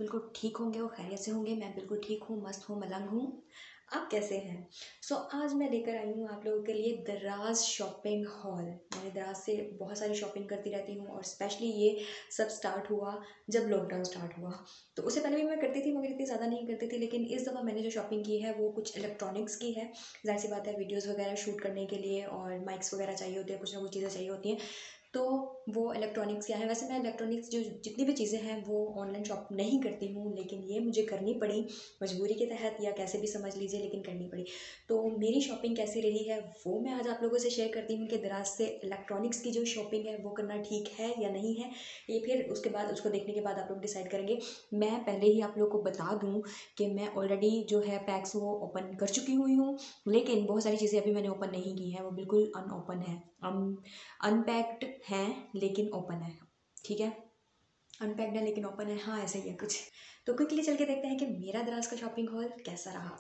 बिल्कुल ठीक होंगे और खैरियत से होंगे। मैं बिल्कुल ठीक हूँ, मस्त हूँ, मलंग हूँ। आप कैसे हैं? आज मैं लेकर आई हूँ आप लोगों के लिए दराज़ शॉपिंग हॉल। मैंने दराज़ से बहुत सारी शॉपिंग करती रहती हूँ और स्पेशली ये सब स्टार्ट हुआ जब लॉकडाउन स्टार्ट हुआ। तो उससे पहले भी मैं करती थी मगर इतनी ज़्यादा नहीं करती थी, लेकिन इस दफ़ा मैंने जो शॉपिंग की है वो कुछ इलेक्ट्रॉनिक्स की है। ज़ाहिर सी बात है, वीडियोज़ वगैरह शूट करने के लिए और माइक्स वगैरह चाहिए होते हैं, कुछ ना कुछ चीज़ें चाहिए होती हैं। तो वो इलेक्ट्रॉनिक्स क्या है? वैसे मैं इलेक्ट्रॉनिक्स जो जितनी भी चीज़ें हैं वो ऑनलाइन शॉप नहीं करती हूँ, लेकिन ये मुझे करनी पड़ी मजबूरी के तहत, या कैसे भी समझ लीजिए, लेकिन करनी पड़ी। तो मेरी शॉपिंग कैसी रही है वो मैं आज आप लोगों से शेयर करती हूँ कि दराज से इलेक्ट्रॉनिक्स की जो शॉपिंग है वो करना ठीक है या नहीं है। ये फिर उसके बाद उसको देखने के बाद आप लोग डिसाइड करेंगे। मैं पहले ही आप लोगों को बता दूँ कि मैं ऑलरेडी जो है पैक्स वो ओपन कर चुकी हुई हूँ, लेकिन बहुत सारी चीज़ें अभी मैंने ओपन नहीं की हैं, वो बिल्कुल अनओपन है। अनपैक्ड हैं लेकिन ओपन है, ठीक है। अनपैक्ड है लेकिन ओपन है, हाँ ऐसा ही है कुछ। तो क्विकली चल के देखते हैं कि मेरा दराज का शॉपिंग हॉल कैसा रहा।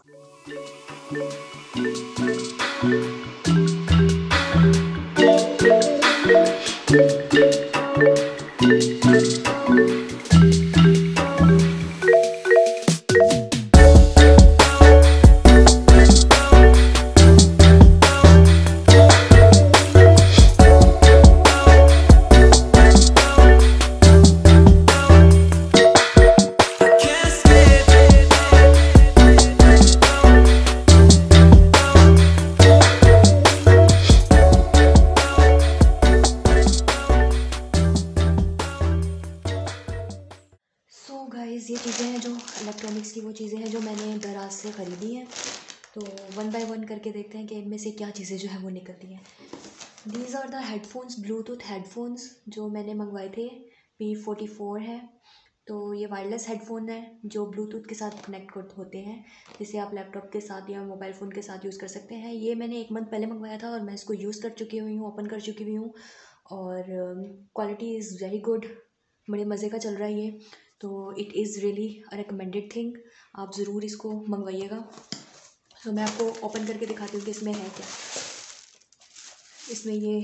गाइस, ये चीज़ें हैं जो इलेक्ट्रॉनिक्स की, वो चीज़ें हैं जो मैंने दराज से ख़रीदी हैं। तो वन बाय वन करके देखते हैं कि इनमें से क्या चीज़ें जो है वो निकलती हैं। These are the headphones, Bluetooth headphones जो मैंने मंगवाए थे। P44 है। तो ये वायरलेस हेडफोन है जो ब्लूटूथ के साथ कनेक्ट होते हैं, जिसे आप लैपटॉप के साथ या मोबाइल फ़ोन के साथ यूज़ कर सकते हैं। ये मैंने 1 मंथ पहले मंगवाया था और मैं इसको यूज़ कर चुकी हुई हूँ, ओपन कर चुकी हुई हूँ, और क्वालिटी इज़ वेरी गुड। बड़े मज़े का चल रहा है ये। तो it is really a recommended thing, आप ज़रूर इसको मंगवाइएगा। तो मैं आपको ओपन करके दिखाती हूँ कि इसमें है क्या। इसमें ये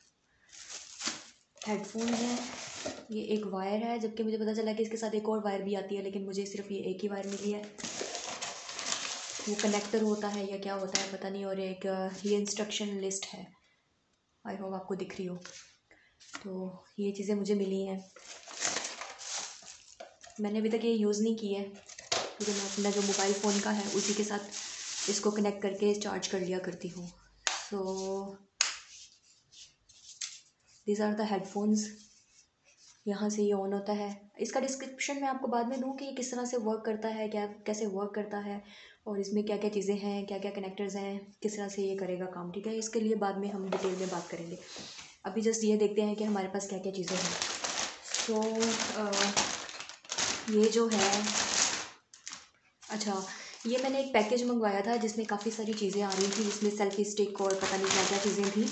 हेडफोन है, ये एक वायर है, जबकि मुझे पता चला कि इसके साथ एक और वायर भी आती है, लेकिन मुझे सिर्फ ये एक ही वायर मिली है। वो कनेक्टर होता है या क्या होता है पता नहीं। और एक ये इंस्ट्रक्शन लिस्ट है, आई होप आपको दिख रही हो। तो ये चीज़ें मुझे मिली हैं, मैंने अभी तक ये यूज़ नहीं की है क्योंकि मैं अपना जो मोबाइल फ़ोन का है उसी के साथ इसको कनेक्ट करके चार्ज कर लिया करती हूँ। So these are the headphones. यहाँ से ये ऑन होता है। इसका डिस्क्रिप्शन मैं आपको बाद में दूँ कि ये किस तरह से वर्क करता है, क्या कैसे वर्क करता है, और इसमें क्या क्या चीज़ें हैं, क्या क्या कनेक्टर्स हैं, किस तरह से ये करेगा काम, ठीक है। इसके लिए बाद में हम डिटेल में बात करेंगे। अभी जस्ट ये देखते हैं कि हमारे पास क्या क्या चीज़ें हैं। ये जो है, अच्छा, ये मैंने एक पैकेज मंगवाया था जिसमें काफ़ी सारी चीज़ें आ रही थी, जिसमें सेल्फी स्टिक और पता नहीं क्या क्या चीज़ें थी।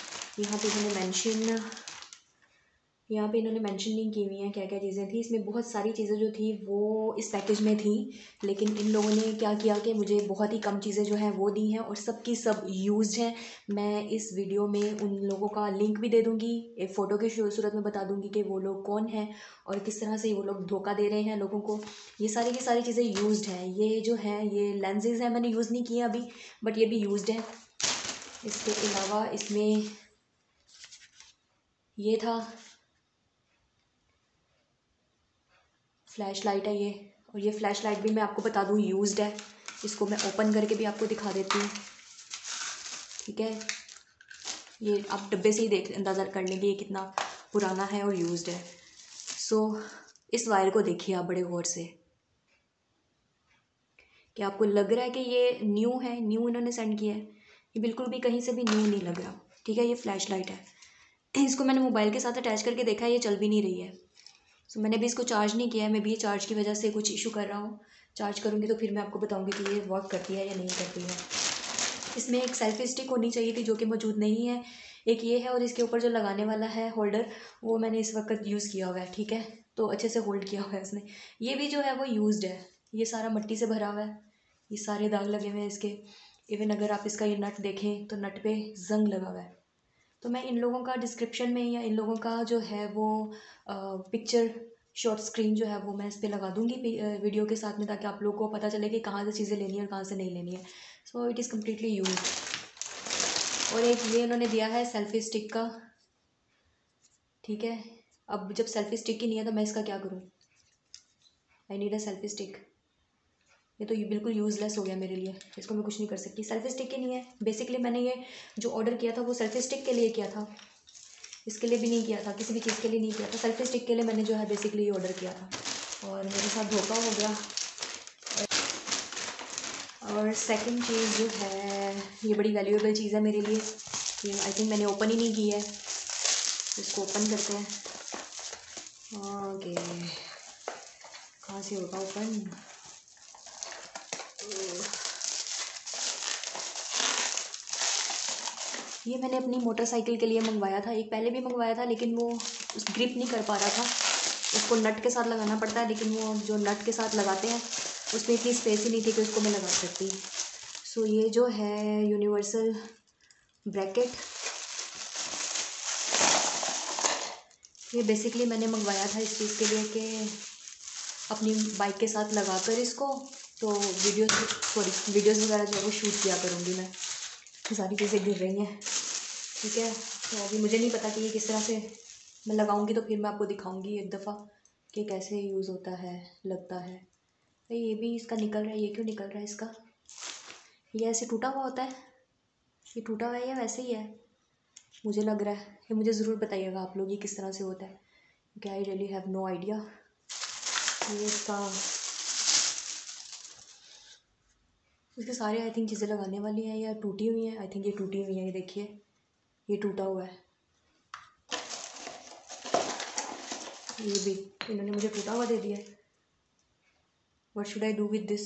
यहाँ पे इन्होंने मेंशन नहीं की हुई हैं क्या क्या चीज़ें थी। इसमें बहुत सारी चीज़ें जो थी वो इस पैकेज में थी, लेकिन इन लोगों ने क्या किया कि मुझे बहुत ही कम चीज़ें जो हैं वो दी हैं, और सब की सब यूज्ड हैं। मैं इस वीडियो में उन लोगों का लिंक भी दे दूँगी, एक फ़ोटो की सूरत में बता दूँगी कि वो लोग कौन हैं और किस तरह से वो लोग धोखा दे रहे हैं लोगों को। ये सारी की सारी चीज़ें यूज्ड हैं। ये जो हैं ये लेंसेज हैं, मैंने यूज़ नहीं किए अभी, बट ये भी यूज्ड हैं। इसके अलावा इसमें ये था, फ्लैश लाइट है ये, और ये फ्लैश लाइट भी मैं आपको बता दूँ यूज्ड है। इसको मैं ओपन करके भी आपको दिखा देती हूँ, ठीक है। ये आप डब्बे से ही देख अंदाज़ा कर लेंगे ये कितना पुराना है और यूज्ड है। इस वायर को देखिए आप बड़े गौर से, क्या आपको लग रहा है कि ये न्यू है, न्यू इन्होंने सेंड किया है? ये बिल्कुल भी कहीं से भी न्यू नहीं लग रहा, ठीक है। ये फ्लैश लाइट है, इसको मैंने मोबाइल के साथ अटैच करके देखा है, ये चल भी नहीं रही है। मैंने भी इसको चार्ज नहीं किया है, मैं भी ये चार्ज की वजह से कुछ इशू कर रहा हूँ। चार्ज करूँगी तो फिर मैं आपको बताऊँगी कि ये वर्क करती है या नहीं करती है। इसमें एक सेल्फी स्टिक होनी चाहिए थी जो कि मौजूद नहीं है। एक ये है, और इसके ऊपर जो लगाने वाला है होल्डर, वो मैंने इस वक्त यूज़ किया हुआ है, ठीक है। तो अच्छे से होल्ड किया हुआ है उसने। ये भी जो है वो यूज्ड है, ये सारा मिट्टी से भरा हुआ है, ये सारे दाग लगे हुए हैं इसके। इवन अगर आप इसका ये नट देखें तो नट पे जंग लगा हुआ है। तो मैं इन लोगों का डिस्क्रिप्शन में या इन लोगों का जो है वो पिक्चर शॉर्ट स्क्रीन जो है वो मैं इस पर लगा दूँगी वीडियो के साथ में, ताकि आप लोगों को पता चले कि कहाँ से चीज़ें लेनी है और कहाँ से नहीं लेनी है। So it is completely use. और एक ये इन्होंने दिया है सेल्फी स्टिक का, ठीक है। अब जब सेल्फी स्टिक ही नहीं है तो मैं इसका क्या करूँ? I need a selfie stick. ये तो ये बिल्कुल यूज़लेस हो गया मेरे लिए, इसको मैं कुछ नहीं कर सकती। सेल्फी स्टिक ही नहीं है। बेसिकली मैंने ये जो ऑर्डर किया था वो सेल्फी स्टिक के लिए किया था, इसके लिए भी नहीं किया था, किसी भी चीज़ के लिए नहीं किया था। सेल्फी स्टिक के लिए मैंने जो है बेसिकली ये ऑर्डर किया था, और मेरे साथ धोखा हो गया। और सेकंड चीज़ जो है, ये बड़ी वैल्यूएबल चीज़ है मेरे लिए। ये आई थिंक मैंने ओपन ही नहीं की है। इसको ओपन करते हैं। ओके, कहाँ से होगा ओपन? ये मैंने अपनी मोटरसाइकिल के लिए मंगवाया था, एक पहले भी मंगवाया था, लेकिन वो ग्रिप नहीं कर पा रहा था। उसको नट के साथ लगाना पड़ता है, लेकिन वो जो नट के साथ लगाते हैं उसमें इतनी स्पेस ही नहीं थी कि उसको मैं लगा सकती। सो ये जो है यूनिवर्सल ब्रैकेट, ये बेसिकली मैंने मंगवाया था इस चीज़ के लिए कि अपनी बाइक के साथ लगाकर इसको तो वीडियोस वगैरह जो है वो शूट किया करूँगी मैं। ये सारी चीज़ें गिर रही हैं, ठीक है। तो अभी मुझे नहीं पता कि ये किस तरह से मैं लगाऊंगी, तो फिर मैं आपको दिखाऊंगी एक दफ़ा कि कैसे यूज़ होता है, लगता है। भाई ये भी इसका निकल रहा है, ये क्यों निकल रहा है इसका? ये ऐसे टूटा हुआ होता है? ये टूटा हुआ है या वैसे ही है? मुझे लग रहा है, ये मुझे ज़रूर बताइएगा आप लोग ये किस तरह से होता है, क्योंकि I really have no idea. ये इसके सारे आई थिंक चीज़ें लगाने वाली हैं या टूटी हुई हैं। आई थिंक ये टूटी हुई हैं, ये देखिए ये टूटा हुआ है। ये भी इन्होंने मुझे टूटा हुआ दे दिया है। What should I do with this?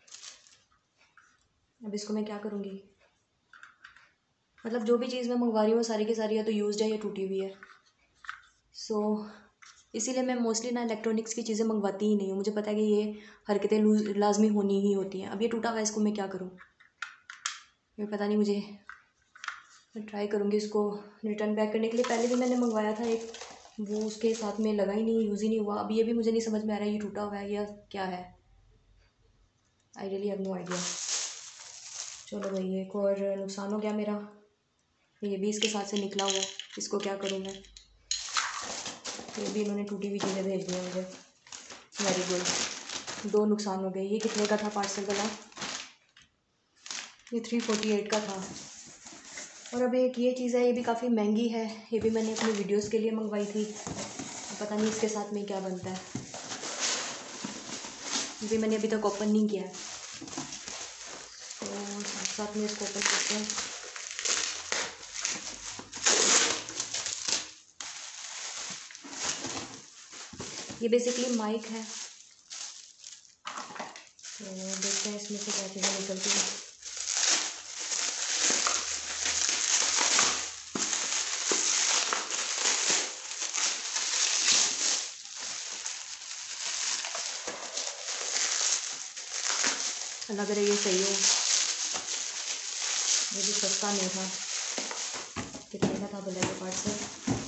अब इसको मैं क्या करूँगी? मतलब जो भी चीज़ मैं मंगवा रही हूँ सारी की सारी या तो यूज्ड है या टूटी हुई है। सो इसीलिए मैं मोस्टली ना इलेक्ट्रॉनिक्स की चीज़ें मंगवाती ही नहीं हूँ। मुझे पता है कि ये हरकतें लाजमी होनी ही होती हैं। अब ये टूटा हुआ है, इसको मैं क्या करूँ? ये पता नहीं मुझे। मैं ट्राई करूँगी इसको रिटर्न बैक करने के लिए। पहले भी मैंने मंगवाया था एक, वो उसके साथ में लगा ही नहीं, यूज़ ही नहीं हुआ। अब ये भी मुझे नहीं समझ में आ रहा है ये टूटा हुआ है या क्या है। I really have no idea. चलो भाई, एक और नुकसान हो गया मेरा। ये भी इसके साथ से निकला हुआ है, इसको क्या करूँ मैं? ये भी इन्होंने टूटी हुई चीज़ें भेज दी हैं मुझे। वेरी गुड, 2 नुकसान हो गए। ये कितने का था पार्सल वाला? ये 348 का था। और अब एक ये चीज़ है, ये भी काफ़ी महंगी है। ये भी मैंने अपनी वीडियोस के लिए मंगवाई थी। पता नहीं इसके साथ में क्या बनता है, ये भी मैंने अभी तक ओपन नहीं किया है। तो साथ साथ में इसको ओपन करते हैं। ये बेसिकली माइक है, तो देखते हैं इसमें से क्या चीज़ें निकलती हैं। अल्लाह करे ये सही हो। ये भी सस्ता नहीं था। कितने का था बोला ये पार्सल?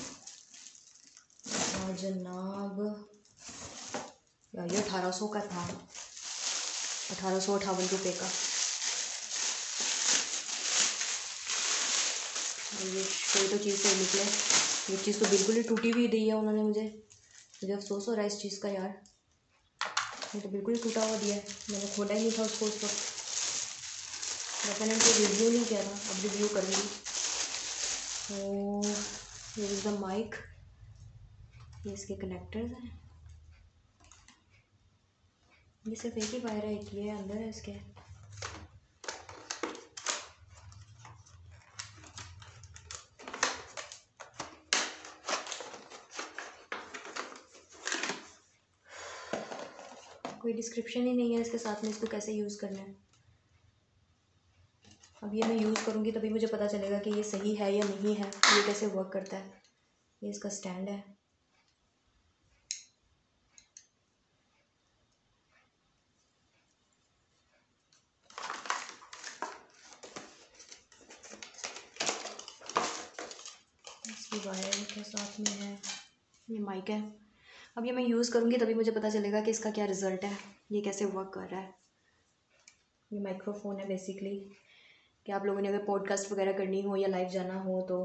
हाँ जनाब, यार ये 1800 का था, 1858 रुपये का। ये कोई तो चीज़ सही निकले। ये चीज़ तो बिल्कुल ही टूटी हुई दी है उन्होंने मुझे अफसोस हो रहा है इस चीज़ का यार। ये तो बिल्कुल ही टूटा हुआ दिया है, मैंने खोला ही नहीं था उसको उस वक्त। मैंने उनको रिव्यू नहीं किया था, अब रिव्यू करूँगी। तो ये इज़ द माइक, ये इसके कनेक्टर्स हैं। ये सिर्फ एक ही वायर है, एक ये अंदर है इसके। कोई डिस्क्रिप्शन ही नहीं है इसके साथ में, इसको कैसे यूज़ करना है। अब ये मैं यूज़ करूँगी तभी मुझे पता चलेगा कि ये सही है या नहीं है, ये कैसे वर्क करता है। ये इसका स्टैंड है। इसकी वायर के साथ में है, ये माइक है। अब ये मैं यूज़ करूँगी तभी मुझे पता चलेगा कि इसका क्या रिज़ल्ट है, ये कैसे वर्क कर रहा है। ये माइक्रोफोन है बेसिकली, कि आप लोगों ने अगर पॉडकास्ट वगैरह करनी हो या लाइव जाना हो तो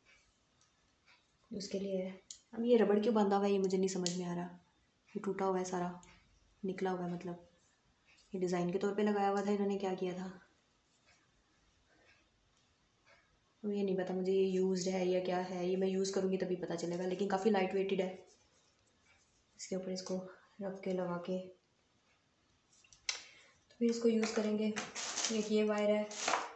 उसके लिए है। अब ये रबड़ क्यों बांधा हुआ है ये मुझे नहीं समझ में आ रहा। ये टूटा हुआ है सारा, निकला हुआ है, मतलब ये डिज़ाइन के तौर पे लगाया हुआ था, इन्होंने क्या किया था तो ये नहीं पता मुझे, ये यूज़ड है या क्या है, ये मैं यूज़ करूँगी तभी पता चलेगा। लेकिन काफ़ी लाइट वेटेड है। इसके ऊपर इसको रख के लगा के तो फिर इसको यूज़ करेंगे। एक ये वायर है।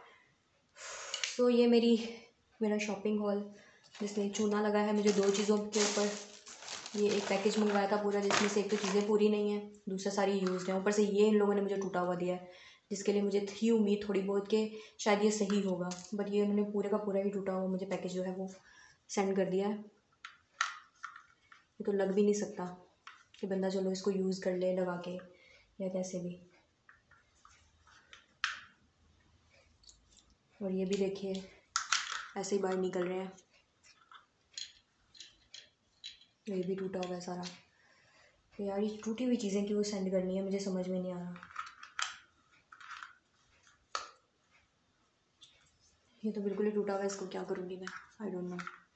तो ये मेरा शॉपिंग हॉल जिसमें चूना लगा है मुझे 2 चीज़ों के ऊपर। ये एक पैकेज मंगवाया था पूरा, जिसमें से एक तो चीज़ें पूरी नहीं है, दूसरा सारी यूज़ड है। ऊपर से ये इन लोगों ने मुझे टूटा हुआ दिया है, जिसके लिए मुझे थी उम्मीद थोड़ी बहुत कि शायद ये सही होगा, बट ये उन्होंने पूरे का पूरा ही टूटा हुआ मुझे पैकेज जो है वो सेंड कर दिया है। ये तो लग भी नहीं सकता कि बंदा चलो इसको यूज़ कर ले लगा के या कैसे भी। और ये भी देखिए ऐसे ही बाहर निकल रहे हैं, ये भी टूटा हुआ है सारा। तो यार ये टूटी हुई चीज़ें क्यों सेंड करनी है, मुझे समझ में नहीं आ रहा। ये तो बिल्कुल ही टूटा हुआ है, इसको क्या करूँगी मैं, आई डोंट नो।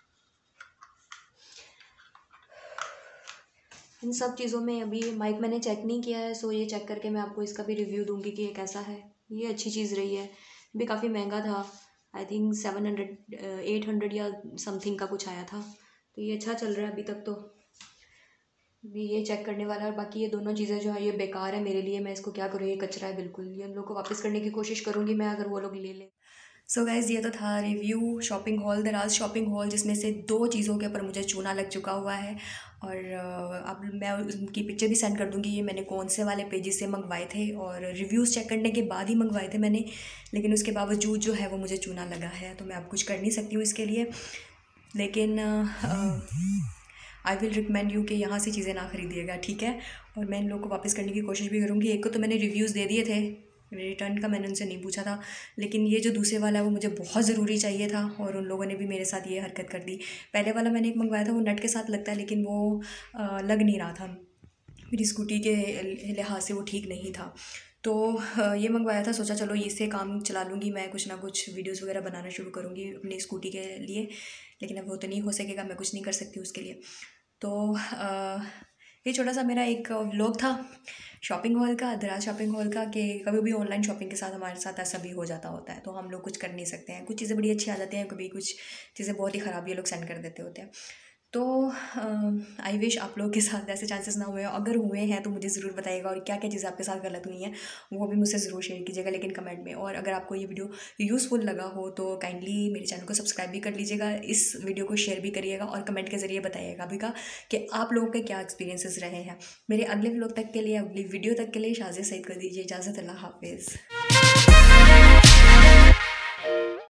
इन सब चीज़ों में अभी माइक मैंने चेक नहीं किया है, सो ये चेक करके मैं आपको इसका भी रिव्यू दूंगी कि ये कैसा है। ये अच्छी चीज़ रही है, भी काफ़ी महंगा था, आई थिंक 800 या समथिंग का कुछ आया था। तो ये अच्छा चल रहा है अभी तक। तो भी ये चेक करने वाला है। और बाकी ये दोनों चीज़ें जो है ये बेकार है मेरे लिए, मैं इसको क्या करूँ, ये कचरा है बिल्कुल। ये उन लोगों को वापस करने की कोशिश करूँगी मैं, अगर वो लोग ले लें। सो गाइज़ ये तो था review shopping haul, Daraz shopping haul, जिसमें से 2 चीज़ों के ऊपर मुझे चूना लग चुका हुआ है। और अब मैं उनकी पिक्चर भी सेंड कर दूँगी, ये मैंने कौन से वाले पेजेस से मंगवाए थे और रिव्यूज़ चेक करने के बाद ही मंगवाए थे मैंने। लेकिन उसके बावजूद जो है वो मुझे चूना लगा है, तो मैं अब कुछ कर नहीं सकती हूँ इसके लिए। लेकिन आई विल रिकमेंड यू कि यहाँ से चीज़ें ना खरीदिएगा, ठीक है। और मैं इन लोगों को वापस करने की कोशिश भी करूँगी। एक को तो मैंने रिव्यूज़ दे दिए थे, रिटर्न का मैंने उनसे नहीं पूछा था, लेकिन ये जो दूसरे वाला है वो मुझे बहुत ज़रूरी चाहिए था और उन लोगों ने भी मेरे साथ ये हरकत कर दी। पहले वाला मैंने एक मंगवाया था, वो नट के साथ लगता है, लेकिन वो लग नहीं रहा था, मेरी स्कूटी के लिहाज से वो ठीक नहीं था। तो ये मंगवाया था, सोचा चलो इससे काम चला लूँगी मैं, कुछ ना कुछ वीडियोस वगैरह बनाना शुरू करूँगी अपनी स्कूटी के लिए। लेकिन अब वो तो नहीं हो सकेगा, मैं कुछ नहीं कर सकती उसके लिए। तो ये छोटा सा मेरा एक व्लॉग था शॉपिंग हॉल का, दराज शॉपिंग हॉल का, कि कभी भी ऑनलाइन शॉपिंग के साथ हमारे साथ ऐसा भी हो जाता होता है, तो हम लोग कुछ कर नहीं सकते हैं। कुछ चीज़ें बड़ी अच्छी आ जाती हैं, कभी कुछ चीज़ें बहुत ही ख़राब ये लोग सेंड कर देते होते हैं। तो आई विश आप लोगों के साथ ऐसे चांसेस ना हुए, अगर हुए हैं तो मुझे ज़रूर बताइएगा, और क्या क्या चीज़ें आपके साथ गलत हुई हैं वो भी मुझसे ज़रूर शेयर कीजिएगा, लेकिन कमेंट में। और अगर आपको ये वीडियो यूज़फुल लगा हो तो काइंडली मेरे चैनल को सब्सक्राइब भी कर लीजिएगा, इस वीडियो को शेयर भी करिएगा और कमेंट के ज़रिए बताइएगा भी कि आप लोगों के क्या एक्सपीरियंसेस रहे हैं। मेरे अगले व्लॉग तक के लिए, अगली वीडियो तक के लिए शाज़िया सईद को दीजिए इजाज़त। अल्लाह हाफिज़।